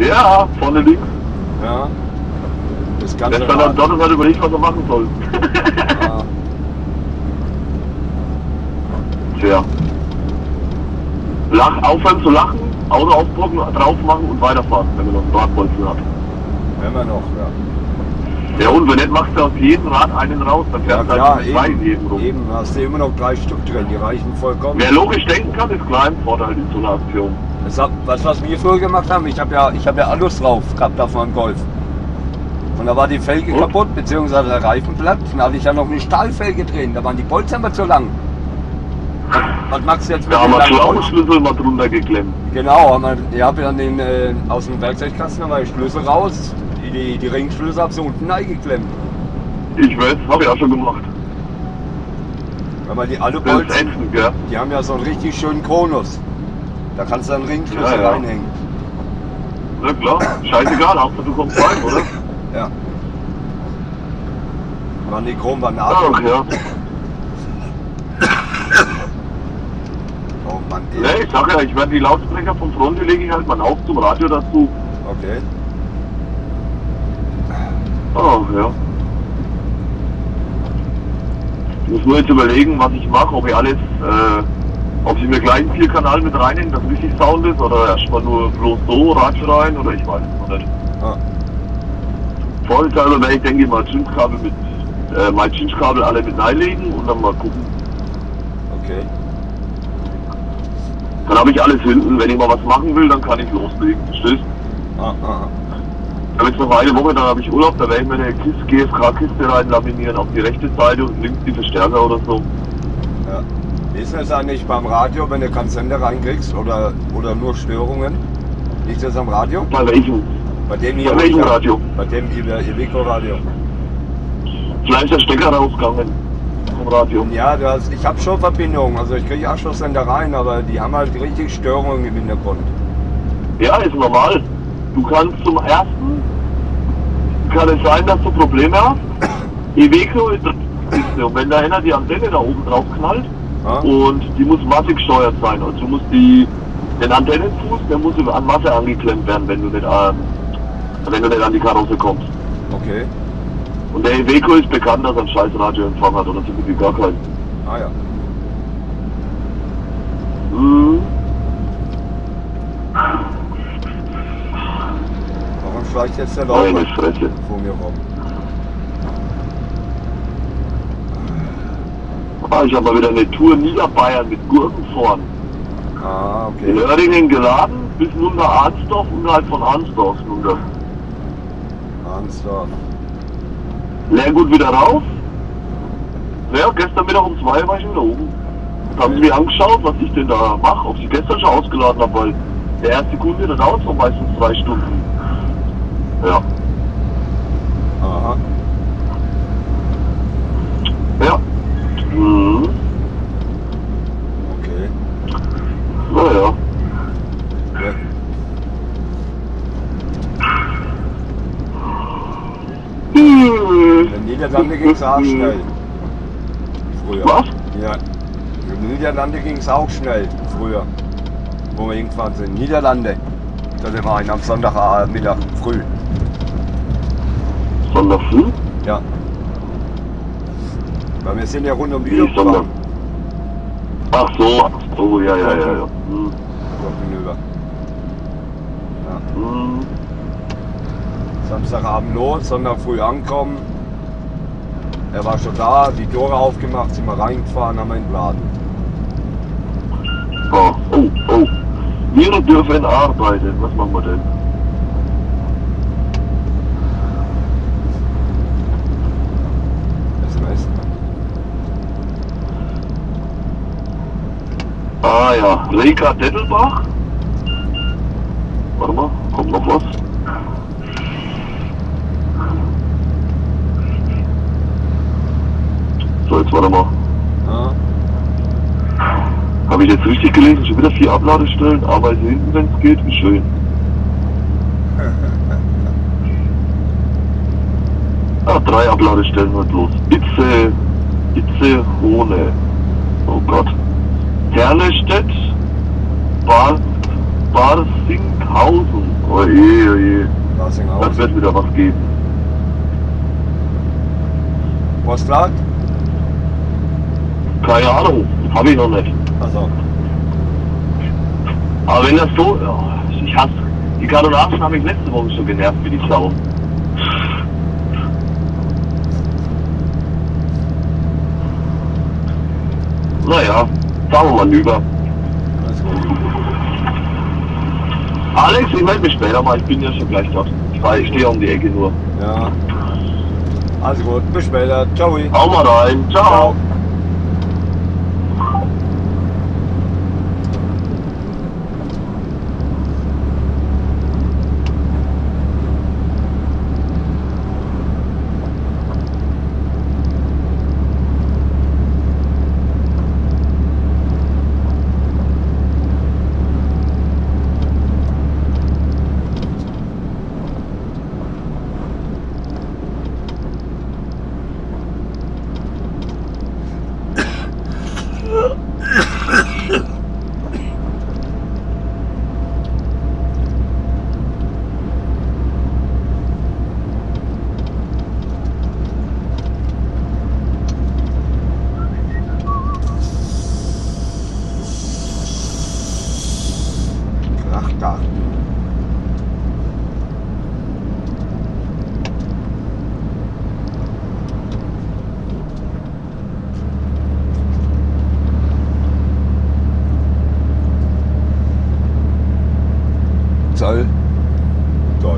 Ja, vorne links. Ja. Das Der ganze stand dann dort und hat überlegt, was er machen soll. Ja. Tja. Aufhören zu lachen, Auto aufbrocken, drauf machen und weiterfahren, wenn man noch einen Radbolzen hat. Wenn wir noch, ja. Ja, und wenn nicht, machst du aus jedem Rad einen raus, dann Ja fährst du klar, halt mit zwei eben, neben rum. eben, hast du immer noch 3 Stück drin, die reichen vollkommen. Wer logisch denken kann, ist klar ein Vorteil in so einer Aktion. Was wir früher gemacht haben, ich habe ja Alus drauf gehabt auf meinem Golf. Und da war die Felge kaputt, beziehungsweise der Reifen platt. Dann hatte ich ja noch eine Stahlfelge drin, da waren die Bolzen aber zu lang. Was machst du jetzt mit Da haben dem wir langen Schlauchschlüssel mal drunter geklemmt. Genau, ich habe dann aus dem Werkzeugkasten mal Schlüssel raus, die Ringschlüssel habe so unten eingeklemmt. Ich weiß, habe ich auch schon gemacht. Weil man die Das ist Alubolzen, ätzend, gell? die haben ja so einen richtig schönen Konus. Da kannst du einen Ringschlüssel Ja, ja. reinhängen. Na klar, scheißegal, Hauptsache du kommst rein, oder? Ja. Waren die Chrom Ach ja. Oh Mann, ey. Ne, ich sag ja, ich werde die Lautsprecher vom Front, die lege ich halt mal auf zum Radio dazu. Okay. Ach ja. Ich muss nur jetzt überlegen, was ich mache, ob ich alles, ob ich mir gleich einen 4-Kanal mit reinnehmen, dass richtig Sound ist, oder erstmal nur bloß so, Radio rein, oder ich weiß es noch nicht. Ah. Vollteil, oder ich denke mal Cinchkabel mit, mein Cinchkabel alle mit reinlegen und dann mal gucken. Okay. Dann habe ich alles hinten, wenn ich mal was machen will, dann kann ich loslegen, verstehst? Ah. Ich habe jetzt noch eine Woche, dann habe ich Urlaub, da werde ich mir eine GFK-Kiste reinlaminieren auf die rechte Seite und links die Verstärker oder so. Ja. Wie ist das eigentlich beim Radio, wenn du keinen Sender reinkriegst oder nur Störungen? Liegt das am Radio? Bei welchem? Bei dem hier. Bei welchem Radio? Bei dem Iveco-Radio. Vielleicht ist der Stecker rausgegangen vom Radio. Ja, ich habe schon Verbindungen, also ich kriege Anschlusssender rein, aber die haben halt richtig Störungen im Hintergrund. Ja, ist normal. Du kannst zum ersten, kann es sein, dass du Probleme hast. Iveco ist und wenn da einer die Antenne da oben drauf knallt, Ah. und die muss massig gesteuert sein. Also du musst den Antennenfuß, der muss an Masse angeklemmt werden, wenn du nicht an die Karosse kommst. Okay. Und der Iveco ist bekannt, dass er einen scheiß Radioempfang hat, oder so gut wie gar keinen. Ah ja. Warum schleicht jetzt der Laufer Meine Fresse. vor mir rum? Ah, ich habe mal wieder eine Tour Niederbayern mit Gurken vorn. Ah, In okay. Oerdingen geladen, bis runter Arnsdorf, unterhalb von Arnsdorf runter. Arnsdorf. Leergut wieder rauf. Naja, gestern Mittag um 2 war ich wieder oben. Und haben sie mir angeschaut, was ich denn da mache, ob sie gestern schon ausgeladen habe, weil der erste Kunde, der dauert so meistens 3 Stunden. Ja. Aha. Ja. Mhm. Okay. Naja. Ja. In den Niederlande ging es auch schnell. Früher. Was? Ja. In den Niederlande ging es auch schnell. Früher. Wo wir hingefahren sind. Niederlande. Da sind wir am Sonntagmittag früh. Sonntag früh? Ja. Weil wir sind ja rund um die Wie Uhr Sonntag? gefahren. Ach so, ja. Hm. So hinüber. Ja. Hm. Samstagabend los, Sonntag früh ankommen. Er war schon da, die Tore aufgemacht, sind wir reingefahren, haben wir entladen. Oh. Wir dürfen arbeiten. Was machen wir denn? SMS. Ah ja, Reka Dettelbach. Warte mal, kommt noch was? So, jetzt warte mal. Ja. Habe ich jetzt richtig gelesen? Schon wieder 4 Abladestellen, Arbeiten hinten, wenn es geht, wie schön. Ah, 3 Abladestellen wird los. Itze, Hohne. Oh Gott. Herlestedt, Barsinghausen. Oje, oje. Das Lassinghaus. wird wieder was geben. Postrat? Keine Ahnung, habe ich noch nicht. Also, Aber wenn das so, ja, ich hasse, die Kartonagen haben mich letzte Woche schon genervt wie die Sau. Naja, fahren wir mal rüber. alles gut. Alex, ich melde mich später mal, ich bin ja schon gleich dort. Ich stehe um die Ecke nur. Ja. Also gut, bis später. Ciao. Hau mal rein, ciao. Krachgarten. Zoll. Toll.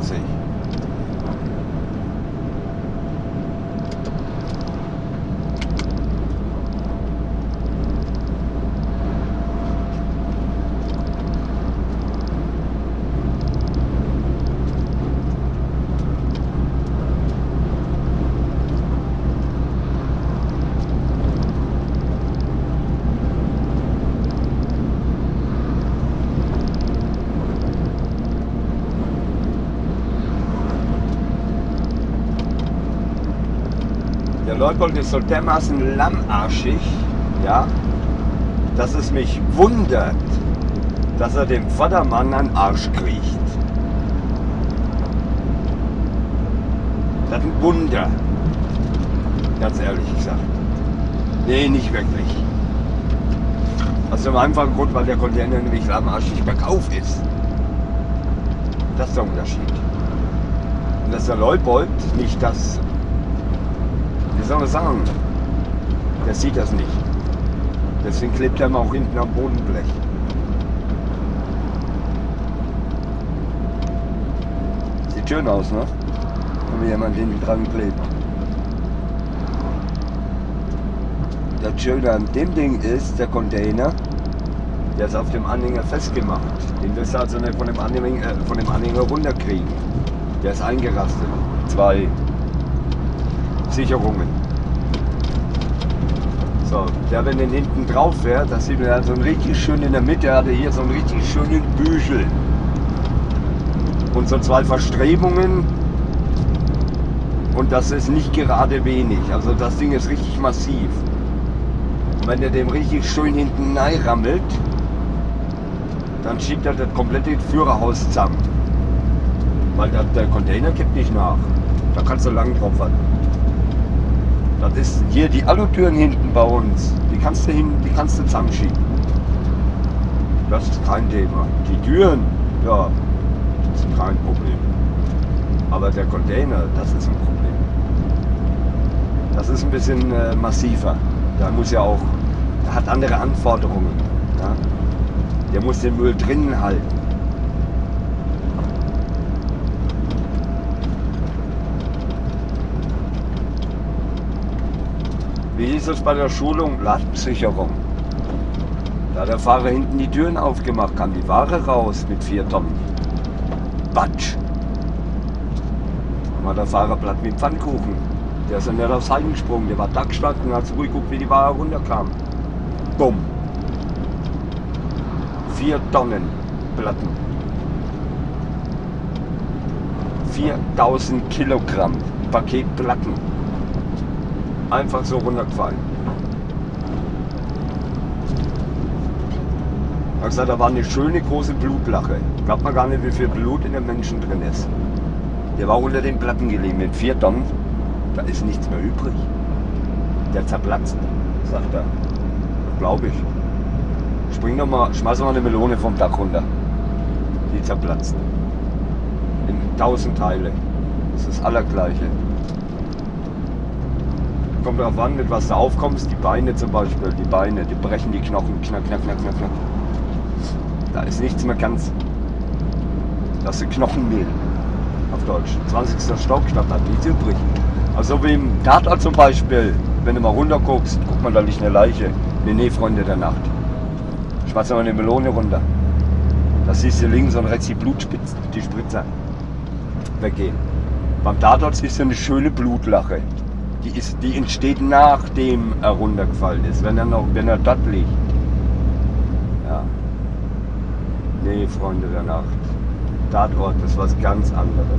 Nordsee. Der Leupold ist so dermaßen lahmarschig, ja, dass es mich wundert, dass er dem Vordermann an den Arsch kriecht. Das ist ein Wunder, ganz ehrlich gesagt. Nee, nicht wirklich. Aus dem einfachen Grund, weil der Container nämlich lahmarschig bergauf ist. Das ist der Unterschied. Und dass der Leupold nicht das, wie soll man sagen, der sieht das nicht. Deswegen klebt er immer auch hinten am Bodenblech. Sieht schön aus, ne? Wenn jemand hinten dran klebt. Das Schöne an dem Ding ist, der Container, der ist auf dem Anhänger festgemacht. Den wirst du also nicht von dem Anhänger runterkriegen. Der ist eingerastet. 2 Sicherungen. So, der, wenn den hinten drauf fährt, das sieht man ja so ein richtig schön in der Mitte, hat er hier so einen richtig schönen Büschel. Und so 2 Verstrebungen. Und das ist nicht gerade wenig. Also das Ding ist richtig massiv. Und wenn der dem richtig schön hinten reinrammelt, dann schiebt er das komplette Führerhaus zusammen. Weil der Container kippt nicht nach. Da kannst du lang drauf warten. Das ist hier die Alutüren hinten bei uns. Die kannst du zusammenschieben. Das ist kein Thema. Die Türen, ja, das ist kein Problem. Aber der Container, das ist ein Problem. Das ist ein bisschen massiver. Da muss ja auch, der hat andere Anforderungen. Ja? Der muss den Müll drinnen halten. Wie hieß es bei der Schulung? Lastsicherung. Da hat der Fahrer hinten die Türen aufgemacht, kam die Ware raus mit 4 Tonnen. Batsch. War der Fahrer platt wie ein Pfannkuchen. Der ist dann nicht aufs Heim gesprungen, der war da gestanden und hat zugeguckt, wie die Ware runterkam. Bumm. 4 Tonnen Platten. 4000 Kilogramm Paket Platten. Einfach so runtergefallen. Er hat gesagt, da war eine schöne große Blutlache. Glaubt man gar nicht, wie viel Blut in dem Menschen drin ist. Der war unter den Platten gelegen mit 4 Tonnen. Da ist nichts mehr übrig. Der zerplatzt, sagt er. Glaube ich. Spring doch mal, schmeiß doch mal eine Melone vom Dach runter. Die zerplatzt. In 1000 Teile. Das ist das Allergleiche. Kommt darauf an, mit was du aufkommst. Die Beine zum Beispiel, die Beine, die brechen die Knochen. Knack, knack, knack, knack, knack. Da ist nichts mehr ganz. Das ist Knochenmehl. Auf Deutsch. 20. Stock, statt hat nichts übrig. Also wie im Tatort zum Beispiel, wenn du mal runter guckst, guck mal, da liegt eine Leiche. Nee, Freunde der Nacht. Schmeiß mal eine Melone runter. Da siehst du links und rechts die Blutspitzen, die Spritzer weggehen. Beim Tatort siehst du eine schöne Blutlache. Die entsteht nachdem er runtergefallen ist, wenn er dort liegt. Ja. Nee, Freunde der Nacht. Tatort ist was ganz anderes.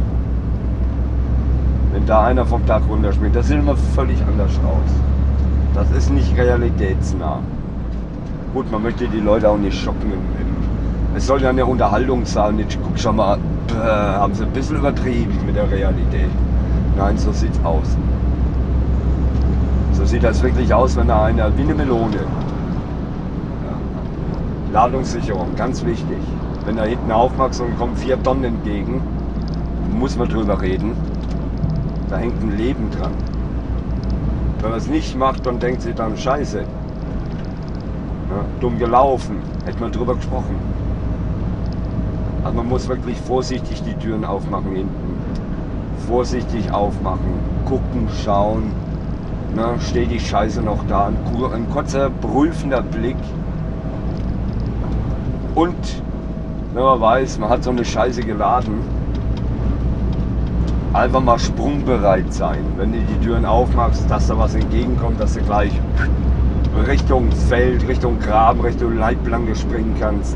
Wenn da einer vom Dach runterspringt, das sieht immer völlig anders aus. Das ist nicht realitätsnah. Gut, man möchte die Leute auch nicht schocken. Es soll ja eine Unterhaltung sein. Jetzt guck schon mal, haben sie ein bisschen übertrieben mit der Realität. Nein, so sieht's aus. So sieht das wirklich aus, wenn da einer wie eine Melone. Ja. Ladungssicherung, ganz wichtig. Wenn da hinten aufmachst und kommen 4 Tonnen entgegen, muss man drüber reden. Da hängt ein Leben dran. Wenn man es nicht macht, dann denkt sie dann Scheiße. Ja, dumm gelaufen, hätte man drüber gesprochen. Also man muss wirklich vorsichtig die Türen aufmachen hinten. Vorsichtig aufmachen, gucken, schauen. Ne, steht die Scheiße noch da? Ein kurzer prüfender Blick. Und wenn man weiß, man hat so eine Scheiße geladen, einfach mal sprungbereit sein. Wenn du die Türen aufmachst, dass da was entgegenkommt, dass du gleich Richtung Feld, Richtung Graben, Richtung Leitplanke springen kannst.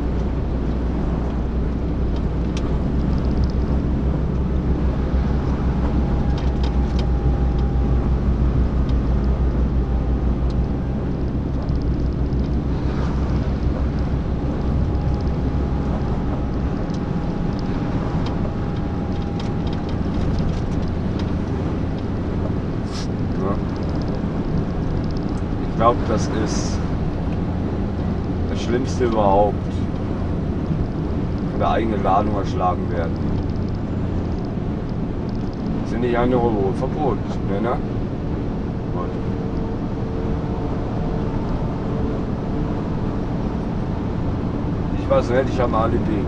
Ich glaube, das ist das Schlimmste überhaupt, von der eigenen Ladung erschlagen werden. Sind nicht eine Euro Verbot, ne? Gut. Ich weiß nicht, ich habe Alibi.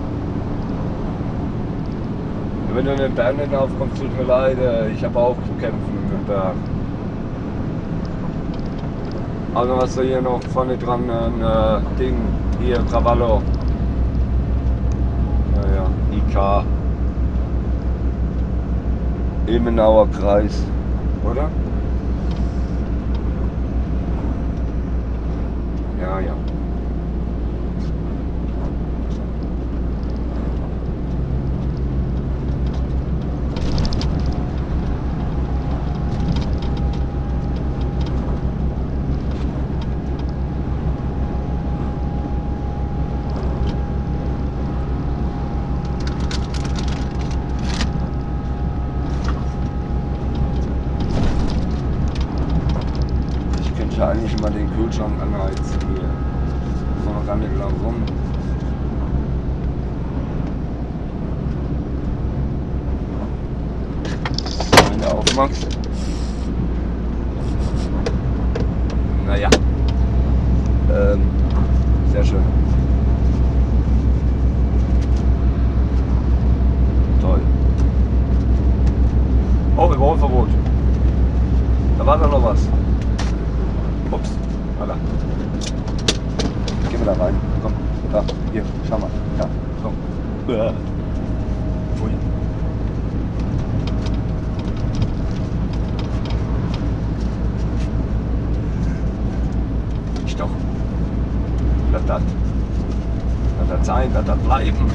Wenn du in den Berg nicht aufkommst, tut mir leid, ich habe auch zu kämpfen mit dem Berg. Also was du hier noch vorne dran, ein Ding, hier, Cavallo. Naja, IK. Ilmenauer Kreis, oder? Ja, ja. Eigentlich immer den Kühlschrank anheizen hier. Muss noch gar nicht lang rum. Wenn du aufmachst. Naja. Sehr schön. Toll. Oh, Überholverbot. Da war doch noch was. Ups, voilà. Gehen wir da rein. Komm, da, hier, schau mal. Da, komm. Ui. Ich doch. Lass das sein, lass das bleiben.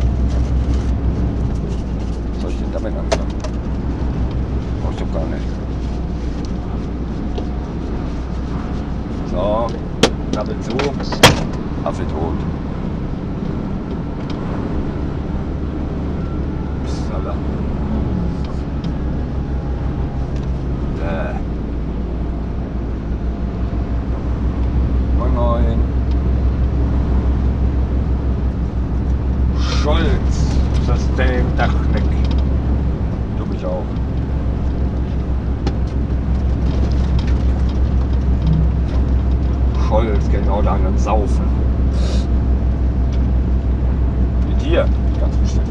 Was soll ich denn damit anfangen? Brauch ich doch gar nicht. So, Klappe zu, Affe tot. Psala. Moin moin. Scholz, Systemtechnik. Du mich auch. Scholz, genau da an Saufen. Mit dir, ganz bestimmt.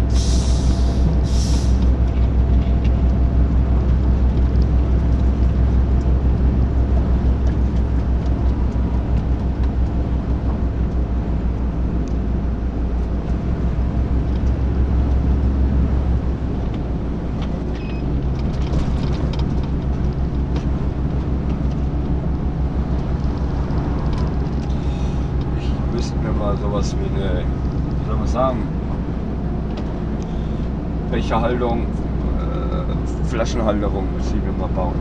Sowas wie eine, wie soll man sagen, Becherhaltung, Flaschenhalterung müssen wir mal bauen.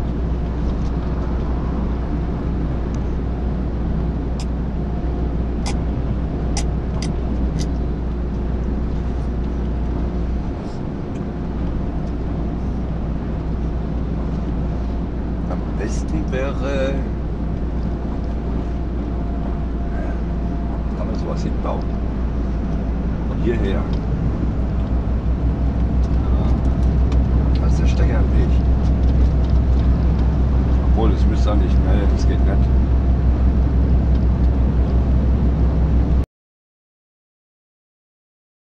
Am besten wäre sowas hinbauen. Von hierher. Da ist der Stecker im Weg. Obwohl, es müsste eigentlich, nee, das geht nicht.